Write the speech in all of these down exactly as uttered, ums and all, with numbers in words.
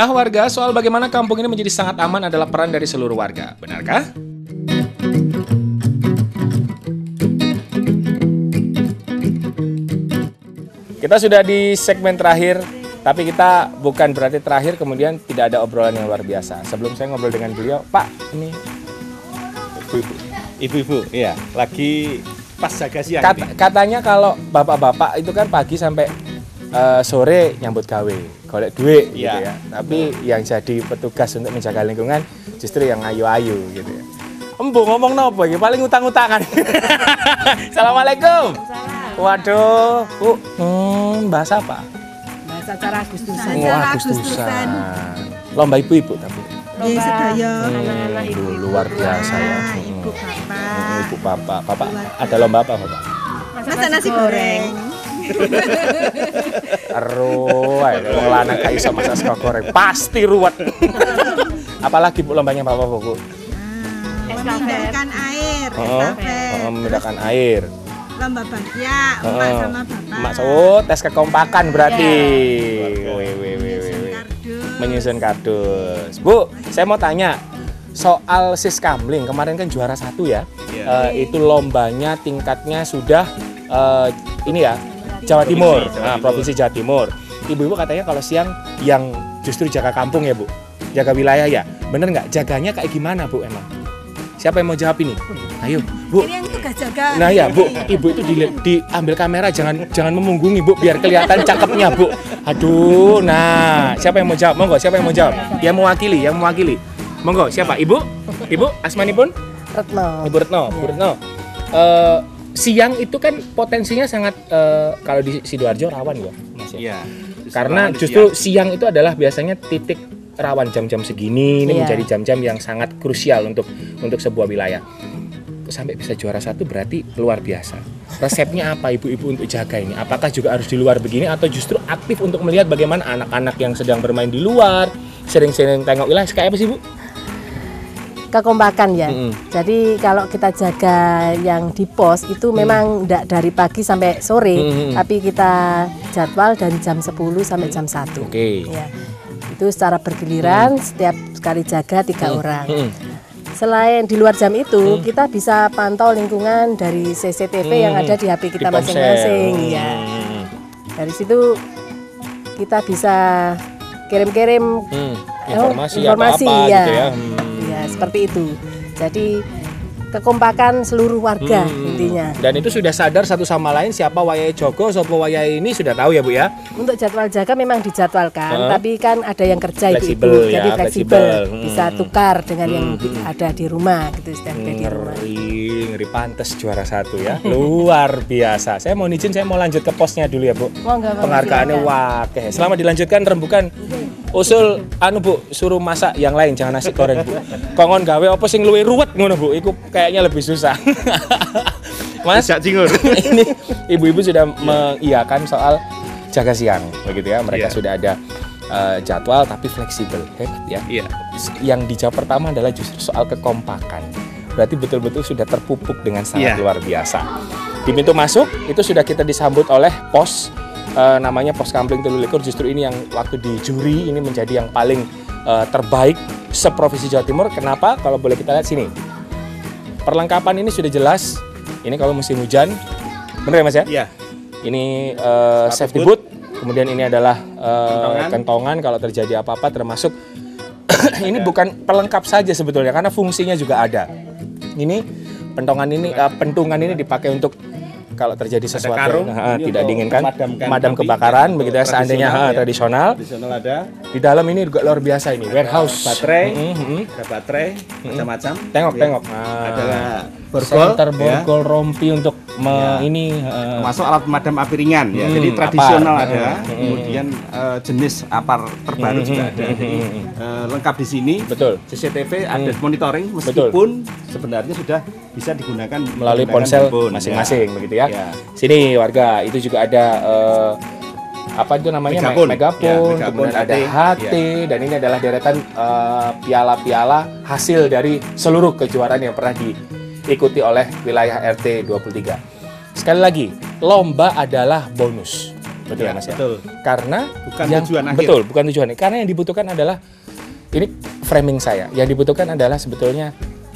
Nah warga, soal bagaimana kampung ini menjadi sangat aman adalah peran dari seluruh warga. Benarkah? Kita sudah di segmen terakhir, tapi kita bukan berarti terakhir kemudian tidak ada obrolan yang luar biasa. Sebelum saya ngobrol dengan beliau, Pak, ini ibu-ibu, ibu-ibu, iya, lagi pas jaga siang. Kat, katanya kalau bapak-bapak itu kan pagi sampai uh, sore nyambut gawe, golek duit, iya. Gitu ya. Tapi yang jadi petugas untuk menjaga lingkungan justru yang ayu-ayu, gitu ya. Embu ngomong nopo iki paling utang-utangan. Assalamualaikum. Waduh, Bu, hmm, bahasa apa? Bahasa cara Agustusan. Wah, Agustusan. Lomba ibu-ibu tapi. Lomba sedaya anak-anak ibu. Luar biasa ya. Ibu bapak. Hmm, ibu bapak. Bapak ada lomba apa, Bapak? Masak nasi goreng. Aduh, wong lanang gak iso masak sego goreng. Pasti ruwet. Apalagi Bu lombanya Bapak, Bu? Memindahkan air, estafet. Oh, memindahkan air. Lomba bakya, emak Oh, sama bapak. Emak, oh, tes kekompakan berarti. Ya. Wih, wih, wih, wih, wih. Kardus. Menyusun kardus. Bu, saya mau tanya soal Siskamling. Kemarin kan juara satu ya. Ya. Eh, itu lombanya tingkatnya sudah eh, ini ya Jawa Timur, Provinsi Jawa nah, Timur. Provinsi Jawa Timur. Ibu-ibu katanya kalau siang yang justru jaga kampung ya Bu, jaga wilayah ya. Bener nggak? Jaganya kayak gimana Bu emang? Siapa yang mau jawab ini? Ayo, Bu. Ini yang tugas jaga. Nah ya, Bu, Ibu itu di, diambil kamera, jangan jangan memunggungi, Bu, biar kelihatan cakepnya, Bu. Aduh, nah, siapa yang mau jawab? Monggo, siapa yang mau jawab? Yang mewakili, yang mewakili. Monggo, siapa? Ibu? Ibu, asmanipun? Retno. Ibu Retno, Bu Retno. Eh, siang itu kan potensinya sangat eh, kalau di Sidoarjo rawan ya, Mas ya. Iya. Karena Rawan di justru siang. siang itu adalah biasanya titik rawan jam-jam segini, ini Iya. menjadi jam-jam yang sangat krusial untuk untuk sebuah wilayah. Sampai bisa juara satu berarti luar biasa. Resepnya apa ibu-ibu untuk jaga ini? Apakah juga harus di luar begini atau justru aktif untuk melihat bagaimana anak-anak yang sedang bermain di luar, sering-sering tengok wilayah kayak apa sih Bu? Kekompakan ya. Mm-mm. Jadi kalau kita jaga yang di pos itu memang enggak dari pagi sampai sore, Mm-mm. tapi kita jadwal dari jam sepuluh sampai jam satu. Oke. Ya. Itu secara bergiliran, setiap sekali jaga tiga orang. Mm-mm. Selain di luar jam itu, kita bisa pantau lingkungan dari C C T V yang ada di H P kita Di ponsel. masing-masing. Ya. Hmm. Dari situ kita bisa kirim-kirim Hmm. Oh, Informasi, informasi apa-apa ya. gitu ya. Hmm. Ya, seperti itu. Jadi kekompakan seluruh warga Hmm. intinya. Dan itu sudah sadar satu sama lain siapa wayahe Joko, siapa wayahe ini sudah tahu ya Bu ya. Untuk jadwal jaga memang dijadwalkan, Huh? tapi kan ada yang kerja Fleksibel ibu-ibu, ya, jadi fleksibel, fleksibel. Hmm. bisa tukar dengan yang Hmm. di- ada di rumah gitu, setiap ada di rumah. Ngeri, ngeri pantes juara satu ya. Luar biasa. Saya mau izin, saya mau lanjut ke posnya dulu ya Bu. Monggo, monggo, Penghargaannya silakan. wakeh. Selamat dilanjutkan rembukan. Usul anu Bu, suruh masak yang lain jangan nasi goreng Bu. Kongon gawe apa sing luwih ruwet ngono Bu. Iku kayaknya lebih susah. Mas, Tidak cingur. ini ibu-ibu sudah mengiyakan soal jaga siang begitu ya. Mereka Iya. sudah ada eh, jadwal tapi fleksibel. Hebat ya. Iya. Yang dijawab pertama adalah justru soal kekompakan. Berarti betul-betul sudah terpupuk dengan sangat Iya. luar biasa. Di pintu masuk itu sudah kita disambut oleh pos eh, namanya Pos Kampling Telulikur. Justru ini yang waktu di juri ini menjadi yang paling eh, terbaik seprovinsi Jawa Timur. Kenapa? Kalau boleh kita lihat sini. Perlengkapan ini sudah jelas. Ini kalau musim hujan, bener ya Mas ya? Iya. Ini eh, Sepatu safety boot. boot. Kemudian ini adalah eh, Kentongan. kentongan kalau terjadi apa-apa, termasuk ini bukan pelengkap saja sebetulnya karena fungsinya juga ada. Ini pentongan ini eh, pentungan ini dipakai untuk kalau terjadi sesuatu karung, yang, eh, ini tidak untuk diinginkan, memadamkan madam api, kebakaran ya, begitu ya untuk seandainya tradisional, eh, ya. tradisional. Tradisional ada. Di dalam ini juga luar biasa ini warehouse Baterai. Mm, mm, mm. Ada baterai macam-macam. Tengok Ya. tengok. Nah, Ada borgol. Center ya. borgol rompi untuk me- Ya. ini eh, Termasuk alat pemadam api ringan ya. Hmm, Jadi apar. tradisional ada. Hmm. Kemudian eh, jenis apar terbaru Hmm, juga hmm, ada. hmm, Jadi hmm, eh, lengkap di sini. betul. C C T V ada monitoring Betul. meskipun sebenarnya sudah bisa digunakan Melalui menggunakan ponsel handphone, masing-masing ya. begitu ya. Ya. Sini warga itu juga ada eh, apa itu namanya Megapun. Me- megapun, Ya, megapun, kemudian ada H T. H T dan ini adalah deretan eh, piala-piala hasil dari seluruh kejuaraan yang pernah diikuti oleh wilayah R T dua puluh tiga. Sekali lagi, lomba adalah bonus. betul ya, Mas ya. Betul. Karena Bukan yang, tujuan akhir. Betul, bukan tujuan. Karena yang dibutuhkan adalah ini framing saya. Yang dibutuhkan adalah sebetulnya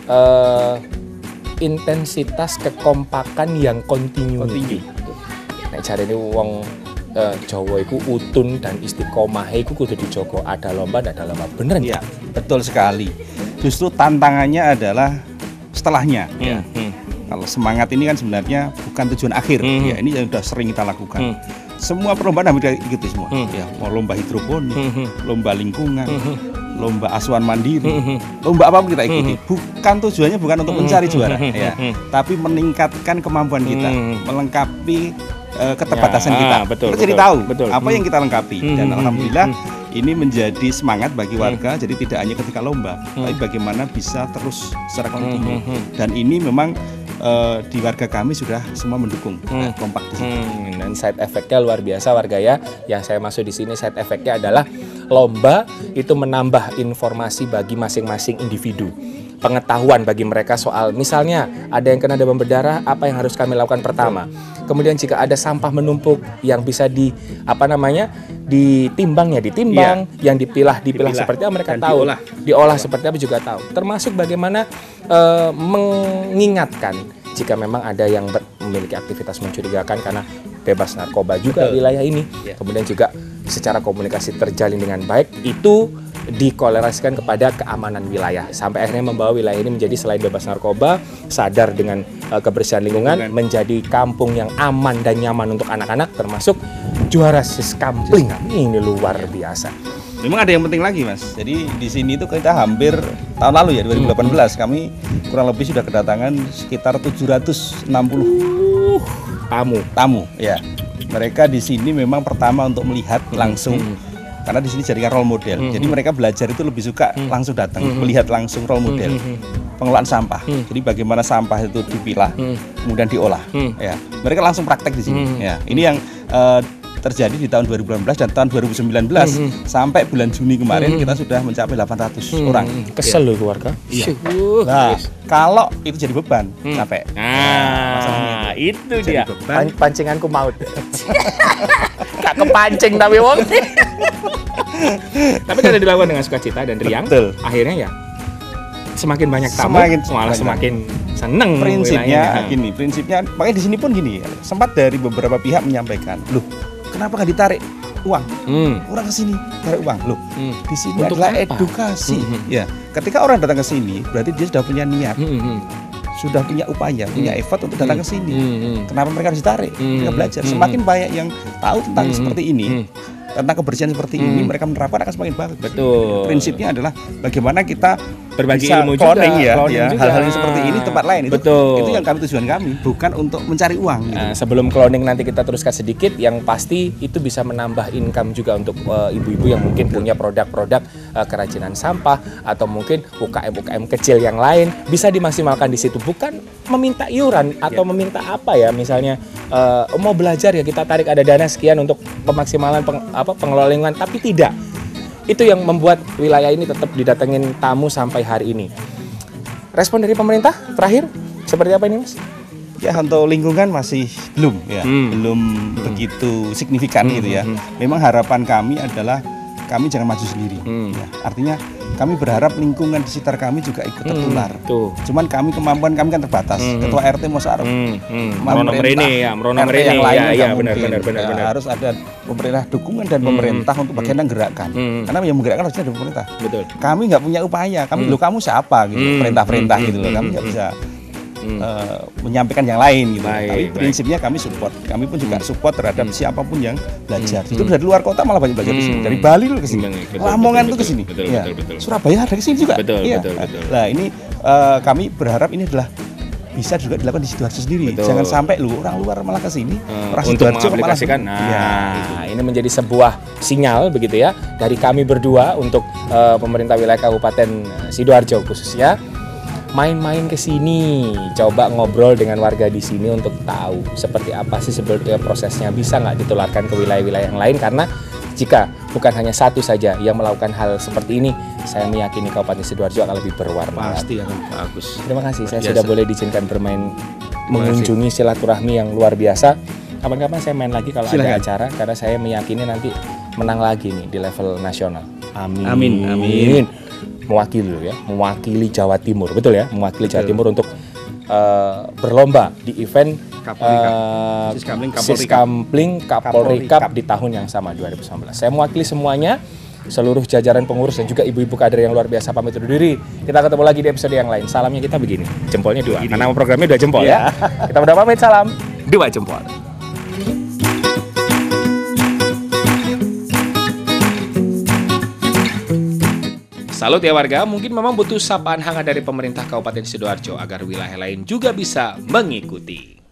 uh, intensitas kekompakan yang continuity. Nek cari ini wong uh, Jawa iku utun dan istiqomah iku kudu dijogo, ada lomba ada lomba. Bener Iya, betul sekali. Justru tantangannya adalah setelahnya. Hmm, Ya. hmm. Kalau semangat ini kan sebenarnya bukan tujuan akhir. Hmm. Ya, ini yang sudah sering kita lakukan. Hmm. Semua perlombaan hampir kita ikuti semua. Hmm. Ya, mau lomba hidroponik, Hmm. lomba lingkungan, Hmm. lomba asuhan mandiri, Hmm. lomba apapun kita ikuti. Bukan tujuannya bukan untuk mencari juara, ya, Hmm. tapi meningkatkan kemampuan kita, Hmm. melengkapi uh, keterbatasan Ya, kita. betul, kita jadi betul, tahu betul. apa Hmm. yang kita lengkapi. Hmm. Dan Hmm. alhamdulillah Hmm. ini menjadi semangat bagi warga. Jadi tidak hanya ketika lomba, Hmm. tapi bagaimana bisa terus secara kontinu. Hmm. Hmm. Dan ini memang uh, di warga kami sudah semua mendukung, Hmm. eh, kompak di situ. Hmm, dan side effect-nya luar biasa warga ya. Yang saya masuk di sini side effect-nya adalah lomba itu menambah informasi bagi masing-masing individu. Pengetahuan bagi mereka soal misalnya ada yang kena demam berdarah, apa yang harus kami lakukan pertama. Kemudian jika ada sampah menumpuk yang bisa di apa namanya ditimbang ya ditimbang, yang dipilah dipilah Dipilah. seperti apa mereka Dan tahu, diolah. diolah seperti apa juga tahu. Termasuk bagaimana eh, mengingatkan jika memang ada yang ber- memiliki aktivitas mencurigakan karena bebas narkoba juga Betul. wilayah ini. Ya. Kemudian juga secara komunikasi terjalin dengan baik, itu dikolerasikan kepada keamanan wilayah sampai akhirnya membawa wilayah ini menjadi selain bebas narkoba, sadar dengan uh, kebersihan lingkungan, Lingkungan. menjadi kampung yang aman dan nyaman untuk anak-anak, termasuk juara Siskampling. Ini luar biasa. Memang ada yang penting lagi, Mas. Jadi di sini itu kita hampir tahun lalu ya dua ribu delapan belas kami kurang lebih sudah kedatangan sekitar tujuh ratus enam puluh Tamu. tamu, ya. Mereka di sini memang pertama untuk melihat langsung, karena di sini jadikan role model. Jadi mereka belajar itu lebih suka langsung datang, melihat langsung role model pengelolaan sampah. Jadi bagaimana sampah itu dipilah, kemudian diolah. Ya, mereka langsung praktek di sini. Ya, ini yang eh, terjadi di tahun dua ribu delapan belas dan tahun dua ribu sembilan belas sampai bulan Juni kemarin kita sudah mencapai delapan ratus orang. Kesel loh keluarga. Iya. Syuh. Nah, kalau itu jadi beban, capek. Nah, itu Jadi dia. beban. Pan- pancinganku maut. Gak kepancing tapi wong. Tapi karena dilakukan dengan sukacita dan riang, Betul. akhirnya ya semakin banyak tamu, Semakin- malah semakin seneng Prinsipnya wilayahnya. gini, prinsipnya makanya di sini pun gini. Sempat dari beberapa pihak menyampaikan, loh, kenapa nggak ditarik uang? Hmm. Orang ke sini tarik uang, loh. Hmm. Di sini Untuk adalah apa? edukasi. Hmm. Ya, ketika orang datang ke sini, berarti dia sudah punya niat, Hmm, hmm, sudah punya upaya, punya effort untuk datang ke sini. hmm, hmm. Kenapa mereka harus ditarik? Hmm. Mereka belajar. Hmm. Semakin banyak yang tahu tentang Hmm. seperti ini, Hmm. tentang kebersihan seperti ini, Hmm. mereka menerapkan akan semakin bagus. Betul. Prinsipnya adalah bagaimana kita Berbagi bisa ilmu juga, cloning ya, cloning ya, juga. hal-hal yang seperti ini tempat lain. Itu, Betul. itu yang kami tujuan kami, bukan untuk mencari uang. Gitu. Nah, sebelum cloning nanti kita teruskan sedikit, yang pasti itu bisa menambah income juga untuk uh, ibu-ibu yang mungkin punya produk-produk uh, kerajinan sampah atau mungkin U K M U K M kecil yang lain bisa dimaksimalkan di situ, bukan meminta iuran atau Ya. meminta apa ya, misalnya uh, mau belajar ya kita tarik ada dana sekian untuk pemaksimalan peng, apa pengelolaan lingkungan, tapi tidak. Itu yang membuat wilayah ini tetap didatengin tamu sampai hari ini. Respon dari pemerintah terakhir seperti apa ini, Mas? Ya, untuk lingkungan masih belum ya, Hmm. belum begitu signifikan Hmm, gitu ya. hmm, Memang harapan kami adalah kami jangan maju sendiri. Hmm. Ya, artinya kami berharap lingkungan di sekitar kami juga ikut tertular. Tuh. Cuman kami kemampuan kami kan terbatas. Hmm. Ketua R T mau sarap. Hmm, hmm. Pemerintah, Merono Mrene ya, Merono R T Mrene yang lain ya, nggak ya benar mungkin. benar benar Ya, benar. harus ada pemerintah dukungan dan Hmm, pemerintah hmm, untuk bagaimana menggerakkan. Hmm. Karena yang menggerakkan harusnya ada pemerintah. Betul. Kami nggak punya upaya. Kami Hmm. loh kamu siapa gitu, Hmm. perintah-perintah Hmm. gitu loh. Kami nggak Hmm. bisa Hmm. eh, menyampaikan yang lain gitu. Baik, Tapi baik. prinsipnya kami support. Kami pun juga support terhadap Hmm. siapapun yang belajar. Hmm. Itu dari luar kota malah banyak belajar di sini. Hmm. Dari Bali loh ke sini. Betul, betul, Lamongan betul, tuh ke sini. betul, Iya. betul, betul. Surabaya ada ke sini juga. Betul, Iya. betul, betul. Nah, ini eh, kami berharap ini adalah bisa juga dilakukan di Sidoarjo sendiri. Betul. Jangan sampai lu orang luar malah ke sini, Eh, orang untuk Sidoarjo malah mengaplikasikan. Nah, Ya, gitu. ini menjadi sebuah sinyal begitu ya dari kami berdua untuk eh, pemerintah wilayah Kabupaten eh, Sidoarjo khususnya. Main-main ke sini, coba ngobrol dengan warga di sini untuk tahu seperti apa sih sebetulnya prosesnya, bisa nggak ditularkan ke wilayah-wilayah yang lain, karena jika bukan hanya satu saja yang melakukan hal seperti ini, saya meyakini Kabupaten Sidoarjo akan lebih berwarna. Pasti akan bagus. Terima kasih, saya Biasa. sudah boleh diizinkan bermain kasih. mengunjungi silaturahmi yang luar biasa kapan-kapan saya main lagi kalau Silakan. ada acara, karena saya meyakini nanti menang lagi nih di level nasional. Amin. Amin, amin. Mewakili loh ya, mewakili Jawa Timur, betul ya, mewakili Jawa Betul. Timur untuk uh, berlomba di event Kapolri Cup. uh, Siskampling Kapolri Cup. Siskampling Kapolri Kapolri Cup Cup di tahun yang sama dua ribu sembilan belas. Saya mewakili semuanya, seluruh jajaran pengurus dan juga ibu-ibu kader yang luar biasa pamit undur diri. Kita ketemu lagi di episode yang lain. Salamnya kita begini, jempolnya dua. Karena nama programnya dua jempol ya. Kita udah pamit, salam dua jempol. Salut ya warga, mungkin memang butuh sapaan hangat dari pemerintah Kabupaten Sidoarjo agar wilayah lain juga bisa mengikuti.